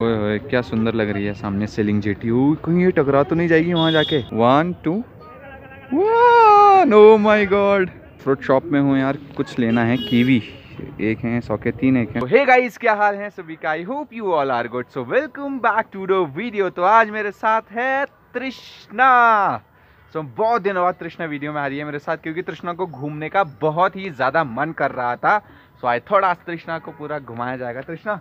ओए ओए क्या सुंदर लग रही है सामने सेलिंग जेटी। कहीं ये टकरा तो नहीं जाएगी वहां जाके। 1 2 1। Oh my god. Fruit shop में हूँ यार, कुछ लेना है। कीवी एक है, 100 के 3 एक है। हे गाइस, क्या हाल है सभी का? I hope you all are good. So welcome back to the video. तो आज मेरे साथ है तृष्णा। बहुत दिनों बाद तृष्णा वीडियो में आ रही है मेरे साथ, क्योंकि तृष्णा को घूमने का बहुत ही ज्यादा मन कर रहा था। सो आई थॉट आज तृष्णा को पूरा घुमाया जाएगा। तृष्णा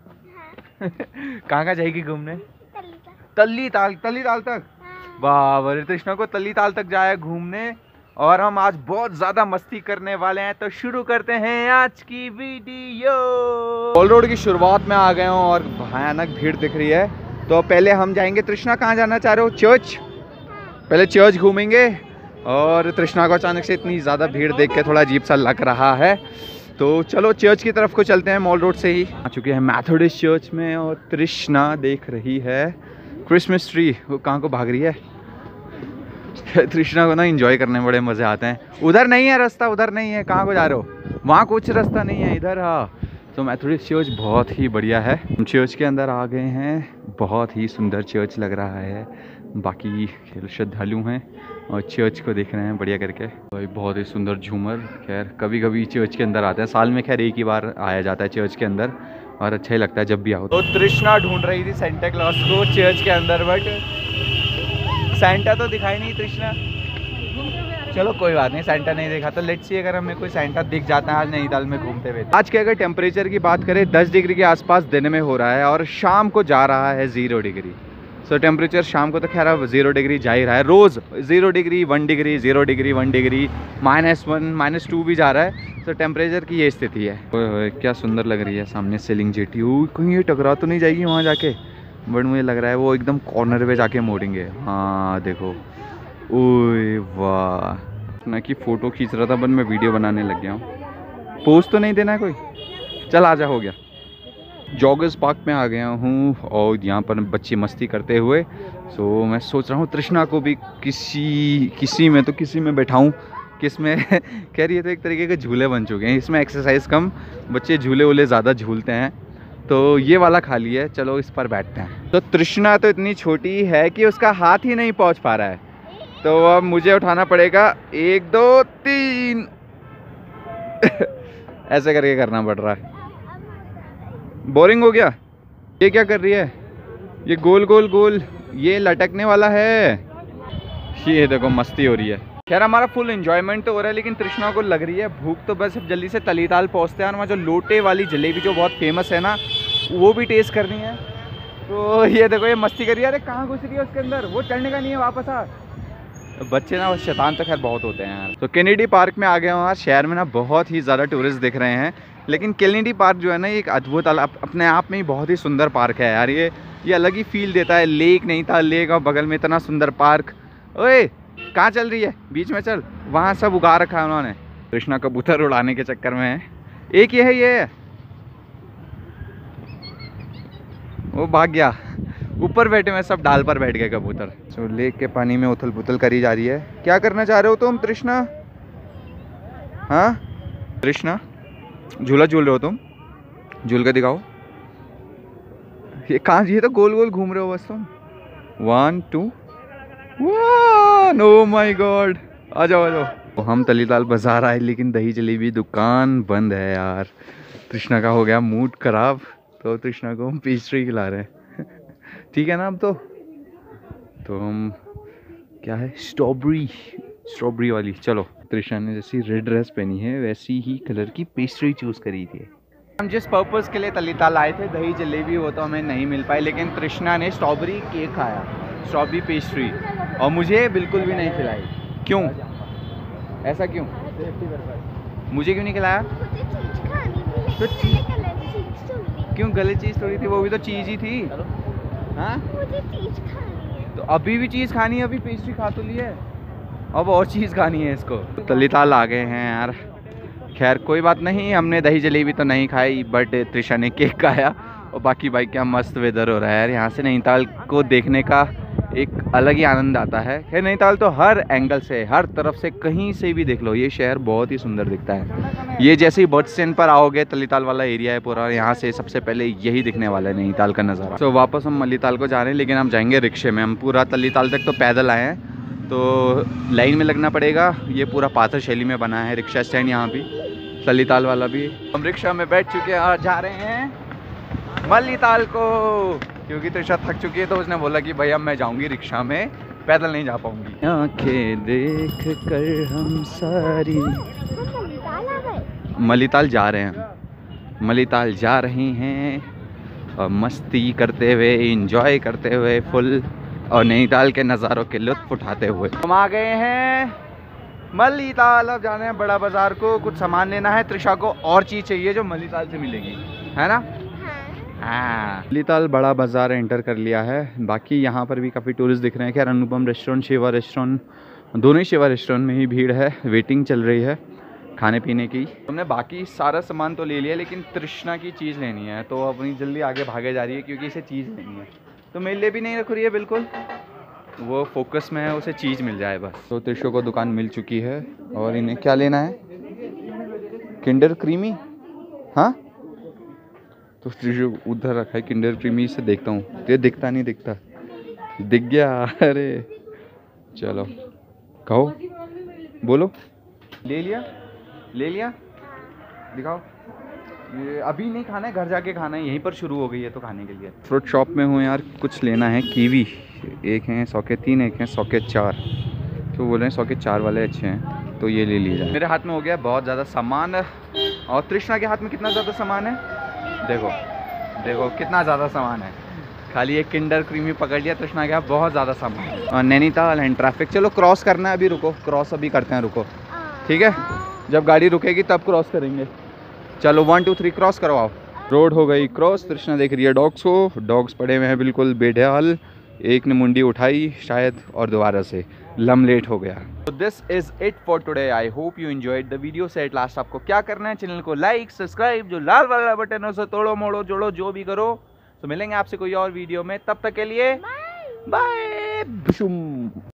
कहाँ जाएगी घूमने? तल्ली ताल तक। वाह, तृष्णा को तल्ली ताल तक जाए घूमने। और हम आज बहुत ज्यादा मस्ती करने वाले हैं। तो शुरू करते हैं आज की वीडियो। मॉल रोड की शुरुआत में आ गए हूँ और भयानक भीड़ दिख रही है। तो पहले हम जाएंगे। तृष्णा कहाँ जाना चाह रहे हो? चर्च। पहले चर्च घूमेंगे। और तृष्णा को अचानक से इतनी ज़्यादा भीड़ देख के थोड़ा अजीब सा लग रहा है। तो चलो चर्च की तरफ को चलते हैं। मॉल रोड से ही आ चुके हैं मैथोडिस्ट चर्च में। और तृष्णा देख रही है क्रिसमस ट्री। वो कहाँ को भाग रही है? तृष्णा को ना एंजॉय करने में बड़े मज़े आते हैं। उधर नहीं है रास्ता, उधर नहीं है। कहाँ को जा रहे हो? वहाँ कुछ रास्ता नहीं है, इधर। हाँ, तो मैथोडिस्ट चर्च बहुत ही बढ़िया है। हम चर्च के अंदर आ गए हैं। बहुत ही सुंदर चर्च लग रहा है। बाकी श्रद्धालु हैं और चर्च को देख रहे हैं बढ़िया करके। भाई बहुत ही सुंदर झूमर। खैर कभी कभी चर्च के अंदर आते हैं, साल में खैर एक ही बार आया जाता है चर्च के अंदर, और अच्छा ही लगता है जब भी आओ। तो तृष्णा ढूंढ रही थी सेंटा क्लॉज को चर्च के अंदर, बट सेंटा तो दिखाई नहीं तृष्णा। चलो कोई बात नहीं, सेंटा नहीं देखा तो लेट्स सी अगर हमें कोई सेंटा दिख जाता है आज नैनीताल में घूमते हुए। आज के अगर टेम्परेचर की बात करें 10 डिग्री के आसपास दिन में हो रहा है और शाम को जा रहा है 0 डिग्री। सो टेम्परेचर शाम को तो खैर अब 0 डिग्री जा ही रहा है। रोज़ 0 डिग्री 1 डिग्री 0 डिग्री 1 डिग्री -1 -2 भी जा रहा है। सो टेम्परेचर की ये स्थिति है। ओए ओए क्या सुंदर लग रही है सामने सेलिंग जेटी। कहीं ये टकरा तो नहीं जाएगी वहाँ जाके? बट मुझे लग रहा है वो एकदम कॉर्नर पे जाके मोड़ेंगे। हाँ देखो, ओए वाह। ना कि फ़ोटो खींच रहा था बट मैं वीडियो बनाने लग गया हूँ। पोस्ट तो नहीं देना है कोई? चल आजा, हो गया। जॉगर्स पार्क में आ गया हूँ और यहाँ पर बच्चे मस्ती करते हुए। सो मैं सोच रहा हूँ तृष्णा को भी किसी में बैठाऊँ। किस में खैर ये तो एक तरीके के झूले बन चुके हैं। इसमें एक्सरसाइज कम, बच्चे झूले वूले ज़्यादा झूलते हैं। तो ये वाला खाली है, चलो इस पर बैठते हैं। तो तृष्णा तो इतनी छोटी है कि उसका हाथ ही नहीं पहुँच पा रहा है। तो अब मुझे उठाना पड़ेगा। 1 2 3 ऐसे करके करना पड़ रहा है। बोरिंग हो गया। ये क्या कर रही है? ये गोल गोल गोल ये लटकने वाला है। ये देखो मस्ती हो रही है। खैर हमारा फुल एंजॉयमेंट तो हो रहा है, लेकिन तृष्णा को लग रही है भूख। तो बस अब जल्दी से तलीताल पहुंचते हैं और वहाँ जो लोटे वाली जलेबी जो बहुत फेमस है ना, वो भी टेस्ट करनी है। तो ये देखो ये मस्ती कर रही है। अरे कहाँ घुस रही है उसके अंदर? वो चढ़ने का नहीं है, वापस आ। बच्चे ना शैतान तो खैर बहुत होते हैं यार। तो केनेडी पार्क में आ गए हूँ। शहर में ना बहुत ही ज़्यादा टूरिस्ट दिख रहे हैं, लेकिन केनेडी पार्क जो है ना, एक अद्भुत अपने आप में ही बहुत ही सुंदर पार्क है यार। ये अलग ही फील देता है। लेक नहीं था, लेक और बगल में इतना सुंदर पार्क। ओए कहाँ चल रही है? बीच में चल। वहाँ सब उगा रखा है उन्होंने। कृष्णा कबूतर उड़ाने के चक्कर में है। एक ये है, वो भाग गया। ऊपर बैठे हुए सब, डाल पर बैठ गए कबूतर। तो लेक के पानी में उथल पुथल करी जा रही है। क्या करना चाह रहे हो तुम तृष्णा? हाँ तृष्णा, झूला झूल रहे हो तुम? झूल के दिखाओ। ये कहाँ? ये तो गोल गोल घूम रहे हो बस तुम। 1 2 1। ओ माय गॉड, आ जाओ आ जाओ। तो हम तलीताल बाजार आए, लेकिन दही जलेबी दुकान बंद है यार। तृष्णा का हो गया मूड खराब, तो तृष्णा को हम पेस्ट्री खिला रहे हैं। ठीक है ना? अब तो हम क्या है, स्ट्रॉबेरी वाली। चलो, तृष्णा ने जैसी रेड ड्रेस पहनी है वैसी ही कलर की पेस्ट्री चूज करी थी। हम जिस पर्पस के लिए तलीताल आए थे, दही जलेबी, वो तो हमें नहीं मिल पाई, लेकिन तृष्णा ने स्ट्रॉबेरी केक खाया, स्ट्रॉबेरी पेस्ट्री, और मुझे बिल्कुल भी नहीं खिलाई। क्यों? ऐसा क्यों? मुझे क्यों नहीं खिलाया? तो क्यों? गलत चीज़ थोड़ी थी, वो भी तो चीज़ ही थी। हाँ, मुझे चीज़ खानी है। तो अभी भी चीज़ खानी है? अभी पेस्ट्री खा तो ली है, अब और चीज़ खानी है इसको। तलीताल आ गए हैं यार। खैर कोई बात नहीं, हमने दही जलेबी तो नहीं खाई, बट तृष्णा ने केक खाया। और बाकी भाई क्या मस्त वेदर हो रहा है यार। यहाँ से नैनीताल को देखने का एक अलग ही आनंद आता है। खैर नैनीताल तो हर एंगल से, हर तरफ से, कहीं से भी देख लो, ये शहर बहुत ही सुंदर दिखता है। ये जैसे ही बस स्टैंड पर आओगे, तलीताल वाला एरिया है पूरा, यहाँ से सबसे पहले यही दिखने वाला है नैनीताल का नज़ारा। तो वापस हम मलीताल को जा रहे हैं, लेकिन हम जाएंगे रिक्शे में। हम पूरा तलीताल तक तो पैदल आए हैं, तो लाइन में लगना पड़ेगा। ये पूरा पाथर शैली में बना है रिक्शा स्टैंड, यहाँ भी तलीताल वाला भी। हम रिक्शा में बैठ चुके हैं, जा रहे हैं मलीताल को, क्योंकि त्रिशा थक चुकी है, तो उसने बोला कि भाई अब मैं जाऊंगी रिक्शा में, पैदल नहीं जा पाऊंगी। आंखें देख कर हम सारी मलीताल जा रहे हैं, मलीताल जा रही हैं और मस्ती करते हुए, इंजॉय करते हुए फुल, और नैनीताल के नज़ारों के लुत्फ उठाते हुए। हम आ गए हैं मलीताल। अब जाना है बड़ा बाजार को, कुछ सामान लेना है। त्रिशा को और चीज़ चाहिए जो मलीताल से मिलेगी, है ना? हाँ, मलीताल बड़ा बाजार एंटर कर लिया है। बाकी यहाँ पर भी काफ़ी टूरिस्ट दिख रहे हैं। खैर अनुपम रेस्टोरेंट, शिवा रेस्टोरेंट, दोनों ही शिवा रेस्टोरेंट में ही भीड़ है, वेटिंग चल रही है खाने पीने की। हमने बाकी सारा सामान तो ले लिया, लेकिन तृष्णा की चीज़ लेनी है, तो अपनी जल्दी आगे भागे जा रही है, क्योंकि इसे चीज़ लेनी है। तो मेरे लिए भी नहीं रख रही है, बिल्कुल वो फोकस में है, उसे चीज़ मिल जाए बस। तो त्रिशो को दुकान मिल चुकी है, और इन्हें क्या लेना है? Kinder creamy. हाँ, तो त्रिशो उधर रखा है किंडर क्रीमी, से देखता हूँ। ये दिखता नहीं, दिखता दिख गया। अरे चलो कहो, बोलो। ले लिया, ले लिया, दिखाओ। ये अभी नहीं खाना है, घर जाके खाना है, यहीं पर शुरू हो गई है तो खाने के लिए। फ्रूट शॉप में हूँ यार, कुछ लेना है। कीवी एक हैं 100 के 3, एक हैं 100 के 4, तो बोल रहे हैं 100 के 4 वाले अच्छे हैं, तो ये ले लिया जाए। मेरे हाथ में हो गया बहुत ज़्यादा सामान, और तृष्णा के हाथ में कितना ज़्यादा सामान है, देखो देखो कितना ज़्यादा सामान है। खाली एक किंडर क्रीमी पकड़ लिया, तृष्णा के हाथ बहुत ज़्यादा सामान। और नैनीताल एंड ट्रैफिक, चलो क्रॉस करना है, अभी रुको, क्रॉस अभी करते हैं, रुको, ठीक है? जब गाड़ी रुकेगी तब क्रॉस करेंगे। चलो 1 2 3 क्रॉस करवाओ। रोड हो गई क्रॉस। तृष्णा देख रही है डॉग्स को, डॉग्स पड़े हुए हैं बिल्कुल बेढाल। एक ने मुंडी उठाई शायद, और दोबारा से लम लेट हो गया। तो this is it for today. I hope you enjoyed the video से एट लास्ट। आपको क्या करना है, चैनल को लाइक, सब्सक्राइब, जो लाल वाला बटन है उसे तोड़ो मोड़ो जोड़ो, जो भी करो। तो मिलेंगे आपसे कोई और वीडियो में, तब तक के लिए बाय।